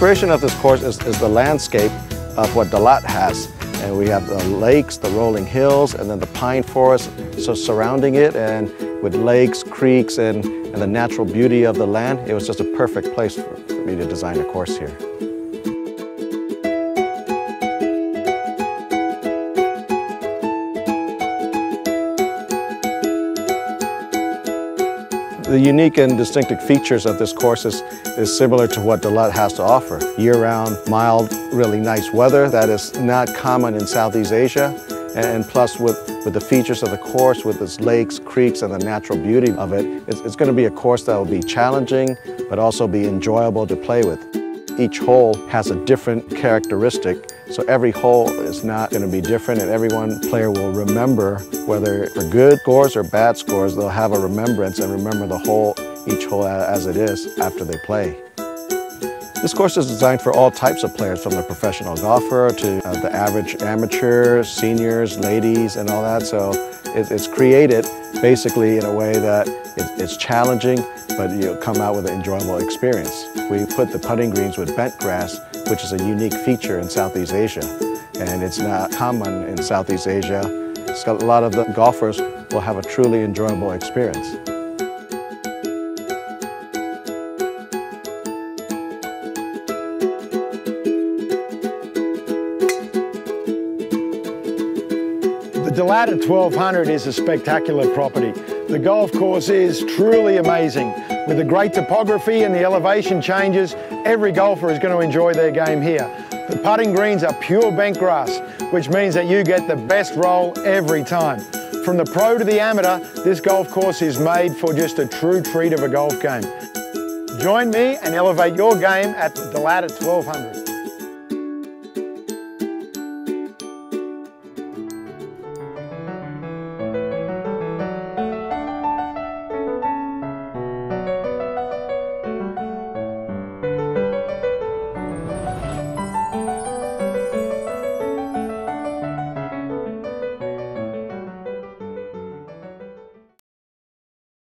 inspiration of this course is the landscape of what Dalat has. And we have the lakes, the rolling hills, and then the pine forest so surrounding it, and with lakes, creeks, and the natural beauty of the land. It was just a perfect place for me to design a course here. The unique and distinctive features of this course is similar to what Dalat has to offer. Year-round, mild, really nice weather that is not common in Southeast Asia. And plus with the features of the course, with its lakes, creeks, and the natural beauty of it, it's going to be a course that will be challenging, but also be enjoyable to play with. Each hole has a different characteristic, so every hole is not going to be different, and every one player will remember, whether for good scores or bad scores, they'll have a remembrance and remember the hole, each hole as it is after they play. This course is designed for all types of players, from the professional golfer to the average amateur, seniors, ladies, and all that. So it's created basically in a way that it's challenging, but you'll come out with an enjoyable experience. We put the putting greens with bent grass, which is a unique feature in Southeast Asia, and it's not common in Southeast Asia. So a lot of the golfers will have a truly enjoyable experience. The Dalat 1200 is a spectacular property. The golf course is truly amazing. With the great topography and the elevation changes, every golfer is going to enjoy their game here. The putting greens are pure bent grass, which means that you get the best roll every time. From the pro to the amateur, this golf course is made for just a true treat of a golf game. Join me and elevate your game at the Dalat 1200.